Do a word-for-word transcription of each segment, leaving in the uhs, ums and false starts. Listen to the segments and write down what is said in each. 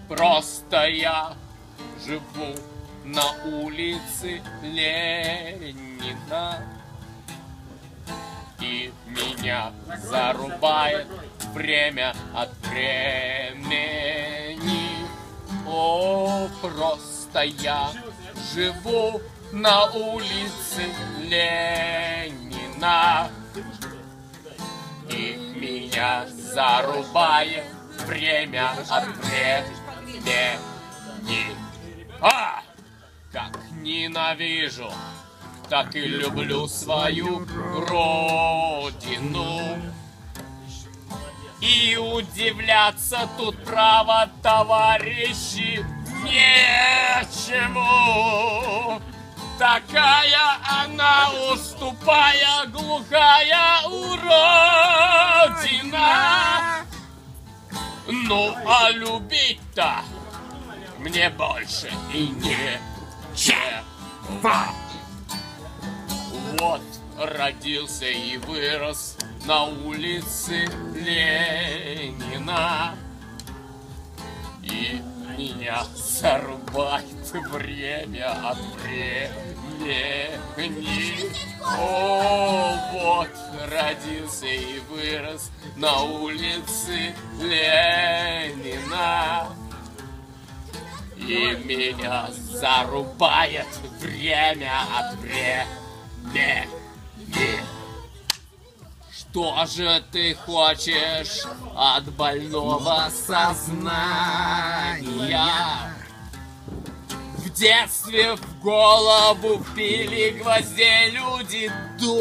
Просто я живу на улице Ленина, и меня зарубает время от времени. О, просто я живу на улице Ленина, и меня зарубает время от времени. А! Как ненавижу, так и люблю свою родину. И удивляться тут, право, товарищи, нечему. Такая она уж тупая, глухая уродина. Ну а любить-то мне больше и нечего. Вот родился и вырос на улице Ленина, и меня зарубает время от времени. О, вот родился и вырос на улице Ленина, и меня зарубает время от времени. Что же ты хочешь от больного сознания? В детстве в голову вбили гвоздей люди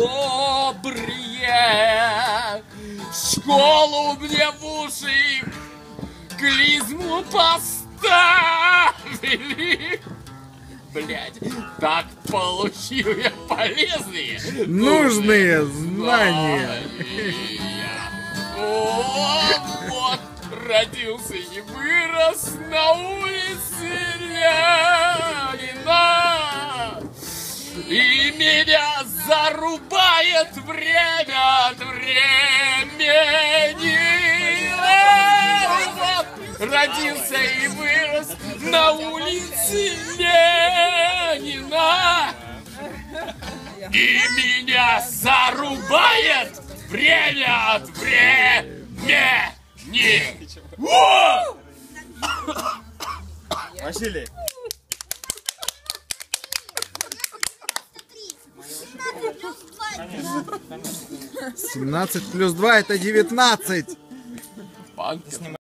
добрые. Школу мне в уши клизму поставили. Блядь, так получил я полезные, нужные знания. О, вот родился и вырос на улице Ленина, и меня зарубает время от времени. Вот родился и вырос на улице Ленина, и меня зарубает время от времени. Василий. семнадцать плюс два это девятнадцать.